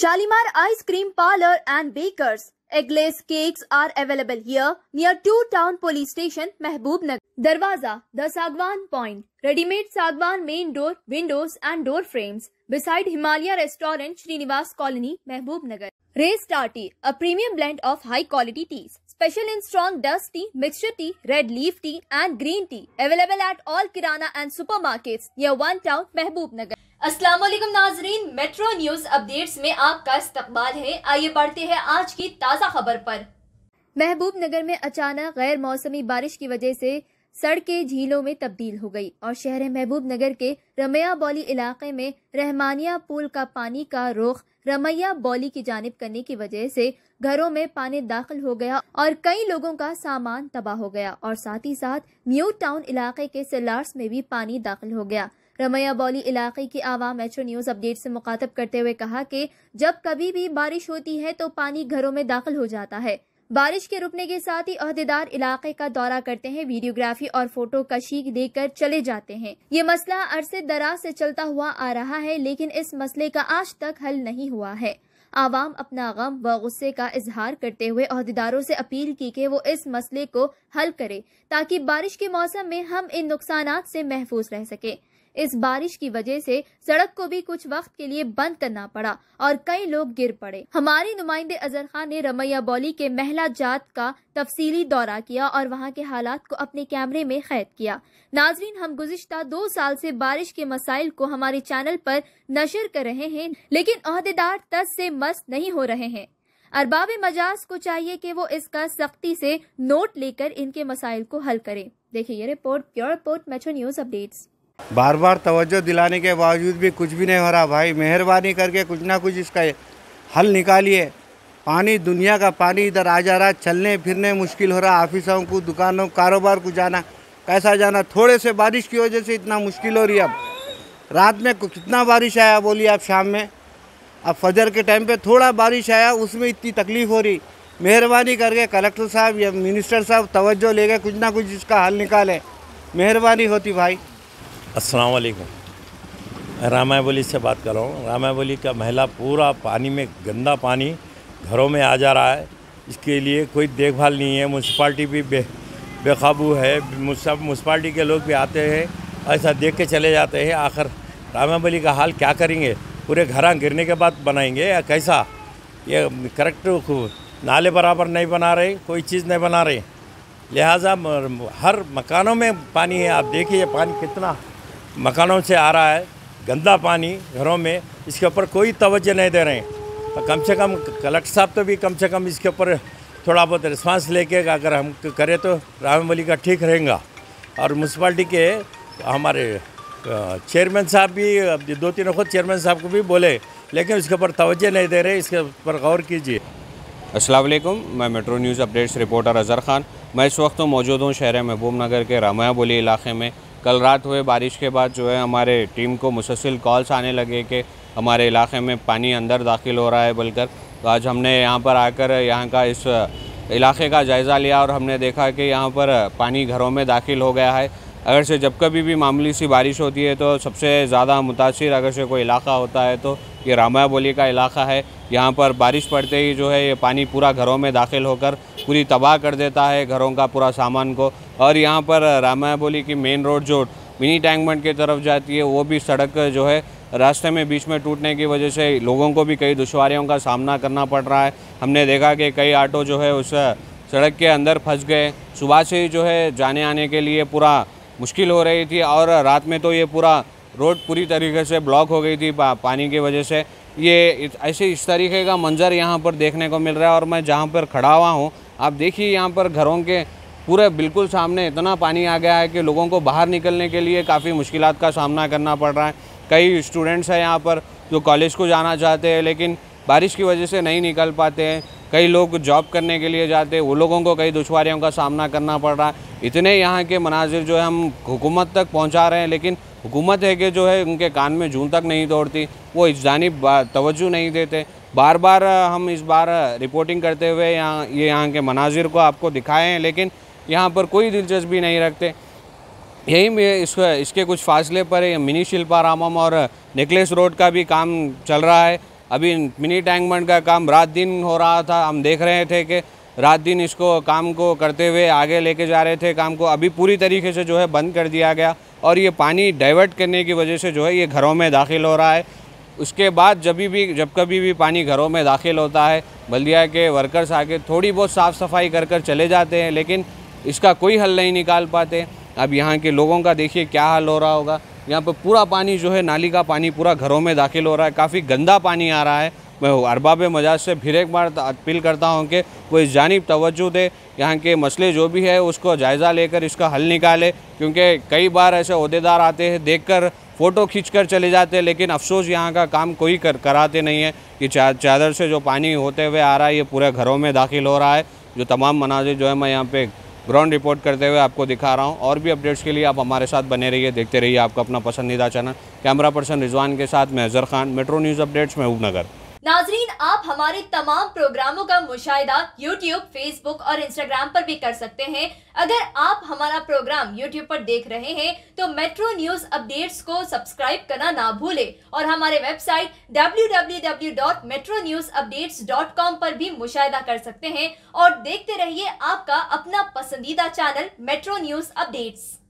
Shalimar Ice Cream Parlor and Bakers. Eggless cakes are available here near 2 Town Police Station, Mehboob Nagar. Darwaza, the Sagwan Point. Ready-made Sagwan main door, windows and door frames. Beside Himalaya Restaurant, Srinivas Colony, Mehboob Nagar. Ray Star Tea, a premium blend of high-quality teas. Special in strong dust tea, mixture tea, red leaf tea and green tea. Available at all Kirana and supermarkets near 1 Town, Mehboob Nagar. अस्सलाम वालेकुम नाजरीन, metro news updates में आपका इस्तकबाल है। आइए बढ़ते हैं आज की ताज़ा खबर पर। महबूब नगर में अचानक गैर मौसमी बारिश की वजह से सड़कें झीलों में तब्दील हो गई और शहर महबूब नगर के रमैया बौली इलाके में रहमानिया पुल का पानी का रुख रमैया बौली की जानिब करने की वजह से घरों में पानी दाखिल हो गया और कई लोगों का सामान तबाह हो गया और साथ ही साथ न्यू टाउन इलाके के सेलार्स में भी पानी दाखिल हो गया। रमैया बौली इलाके की आवाम मेट्रो न्यूज अपडेट से मुखातब करते हुए कहा कि जब कभी भी बारिश होती है तो पानी घरों में दाखिल हो जाता है। बारिश के रुकने के साथ ही अहदेदार इलाके का दौरा करते हैं, वीडियोग्राफी और फोटो कशी देकर चले जाते हैं। ये मसला अरसे दराज से चलता हुआ आ रहा है, लेकिन इस मसले का आज तक हल नहीं हुआ है। आवाम अपना गम व गुस्से का इजहार करते हुए अहदेदारों से अपील की कि वो इस मसले को हल करे ताकि बारिश के मौसम में हम इन नुकसानात से महफूज रह सके। इस बारिश की वजह से सड़क को भी कुछ वक्त के लिए बंद करना पड़ा और कई लोग गिर पड़े। हमारे नुमाइंदे अजहर खान ने रमैया बौली के महिला जात का तफसीली दौरा किया और वहां के हालात को अपने कैमरे में कैद किया। नाजरीन, हम गुज़िश्ता 2 साल से बारिश के मसाइल को हमारे चैनल पर नशर कर रहे हैं, लेकिन अहदेदार तस से मस नहीं हो रहे हैं। अरबाब मजाज को चाहिए कि वो इसका सख्ती से नोट लेकर इनके मसाइल को हल करें। देखिए ये report, pure report, metro news updates. बार बार तवज्जो दिलाने के बावजूद भी कुछ भी नहीं हो रहा। भाई मेहरबानी करके कुछ ना कुछ इसका हल निकालिए। पानी, दुनिया का पानी इधर आ जा रहा, चलने फिरने मुश्किल हो रहा। ऑफिसों को, दुकानों, कारोबार को जाना, कैसा जाना। थोड़े से बारिश की वजह से इतना मुश्किल हो रही है। अब रात में कितना बारिश आया बोलिए आप, शाम में अब फजर के टाइम पे थोड़ा बारिश आया, उसमें इतनी तकलीफ़ हो रही। मेहरबानी करके कलेक्टर साहब या मिनिस्टर साहब तवज्जो लेके कुछ ना कुछ इसका हल निकालें, मेहरबानी होती भाई। अस्सलाम वालेकुम, रामाया बोली से बात कर रहा हूँ। रामाया बोली का महिला पूरा पानी में, गंदा पानी घरों में आ जा रहा है। इसके लिए कोई देखभाल नहीं है। म्यूनसिपाल्टी भी बेकाबू है। म्यूनसिपाल्टी के लोग भी आते हैं, ऐसा देख के चले जाते हैं। आखिर रामाया बोली का हाल क्या करेंगे? पूरे घर गिरने के बाद बनाएंगे या कैसा? ये करेक्ट नाले बराबर नहीं बना रहे, कोई चीज़ नहीं बना रहे। लिहाजा हर मकानों में पानी है। आप देखिए पानी कितना मकानों से आ रहा है, गंदा पानी घरों में। इसके ऊपर कोई तवज्जो नहीं दे रहे हैं। तो कम से कम कलेक्टर साहब तो भी कम से कम इसके ऊपर थोड़ा बहुत रिस्पांस लेके अगर हम करें तो राम बोली का ठीक रहेगा। और म्यूनसिपाल्टी के हमारे चेयरमैन साहब भी 2-3 खुद चेयरमैन साहब को भी बोले, लेकिन इसके ऊपर तवज्जो नहीं दे रहे। इसके ऊपर गौर कीजिए। अस्सलाम वालेकुम, मैं metro news updates reporter Azhar Khan. मैं इस वक्त मौजूद हूँ शहर महबूब नगर के रमैया बौली इलाके में। कल रात हुए बारिश के बाद जो है हमारे टीम को मुसलसल कॉल्स आने लगे कि हमारे इलाके में पानी अंदर दाखिल हो रहा है बोलकर। तो आज हमने यहाँ पर आकर यहाँ का इस इलाके का जायज़ा लिया और हमने देखा कि यहाँ पर पानी घरों में दाखिल हो गया है। अगर से जब कभी भी मामूली सी बारिश होती है तो सबसे ज़्यादा मुतासिर अगर से कोई इलाका होता है तो ये रमैया बौली का इलाका है। यहाँ पर बारिश पड़ते ही जो है ये पानी पूरा घरों में दाखिल होकर पूरी तबाह कर देता है घरों का पूरा सामान को। और यहाँ पर रमैया बौली की मेन रोड जो मिनी टैंकमेंट की तरफ जाती है, वो भी सड़क जो है रास्ते में बीच में टूटने की वजह से लोगों को भी कई दुश्वारियों का सामना करना पड़ रहा है। हमने देखा कि कई ऑटो जो है उस सड़क के अंदर फंस गए। सुबह से ही जो है जाने आने के लिए पूरा मुश्किल हो रही थी और रात में तो ये पूरा रोड पूरी तरीके से ब्लॉक हो गई थी पानी की वजह से। ये ऐसे इस तरीके का मंज़र यहाँ पर देखने को मिल रहा है। और मैं जहाँ पर खड़ा हुआ हूँ, आप देखिए यहाँ पर घरों के पूरे बिल्कुल सामने इतना पानी आ गया है कि लोगों को बाहर निकलने के लिए काफ़ी मुश्किलात का सामना करना पड़ रहा है। कई स्टूडेंट्स हैं यहाँ पर जो कॉलेज को जाना चाहते हैं, लेकिन बारिश की वजह से नहीं निकल पाते हैं। कई लोग जॉब करने के लिए जाते हैं, वो लोगों को कई दुश्वारियों का सामना करना पड़ रहा है। इतने यहाँ के मनाजिर जो है हम हुकूमत तक पहुँचा रहे हैं, लेकिन हुकूमत है कि जो है उनके कान में जूं तक नहीं दौड़ती, वो इस जानिब तवज्जो नहीं देते। बार बार हम इस बार रिपोर्टिंग करते हुए यहाँ के मनाजिर को आपको दिखाए हैं, लेकिन यहाँ पर कोई दिलचस्पी नहीं रखते। यहीं में इसके कुछ फासले पर मिनी शिल्पारामम और नेकलेस रोड का भी काम चल रहा है। अभी मिनी टैंक बंड का काम रात दिन हो रहा था, हम देख रहे थे कि रात दिन इसको काम को करते हुए आगे लेके जा रहे थे काम को। अभी पूरी तरीके से जो है बंद कर दिया गया और ये पानी डाइवर्ट करने की वजह से जो है ये घरों में दाखिल हो रहा है। उसके बाद जब कभी भी पानी घरों में दाखिल होता है, बल्दिया के वर्कर्स आके थोड़ी बहुत साफ़ सफाई कर चले जाते हैं, लेकिन इसका कोई हल नहीं निकाल पाते। अब यहाँ के लोगों का देखिए क्या हाल हो रहा होगा। यहाँ पर पूरा पानी जो है, नाली का पानी पूरा घरों में दाखिल हो रहा है, काफ़ी गंदा पानी आ रहा है। मैं अरबाब मजाज से फिर एक बार अपील करता हूँ कि वो इस जानिब तवज्जो दे, यहाँ के मसले जो भी है उसको जायज़ा लेकर इसका हल निकाले, क्योंकि कई बार ऐसे ओहदेदार आते हैं, देखकर फ़ोटो खींचकर चले जाते हैं, लेकिन अफसोस यहाँ का काम कोई कराते नहीं है कि चादर से जो पानी होते हुए आ रहा है ये पूरे घरों में दाखिल हो रहा है। जो तमाम मनाजिर जो है मैं यहाँ पे ग्राउंड रिपोर्ट करते हुए आपको दिखा रहा हूँ। और भी अपडेट्स के लिए आप हमारे साथ बने रहिए, देखते रहिए आपका अपना पसंदीदा चैनल। कैमरा पर्सन रिजवान के साथ मैं Azhar Khan, metro news updates, Mahbubnagar. नाजरीन, आप हमारे तमाम प्रोग्रामों का मुशाहिदा YouTube, Facebook और Instagram पर भी कर सकते हैं। अगर आप हमारा प्रोग्राम YouTube पर देख रहे हैं तो मेट्रो न्यूज अपडेट्स को सब्सक्राइब करना ना भूलें और हमारे वेबसाइट www.metronewsupdates.com पर भी मुशाहिदा कर सकते हैं और देखते रहिए आपका अपना पसंदीदा चैनल मेट्रो न्यूज अपडेट्स।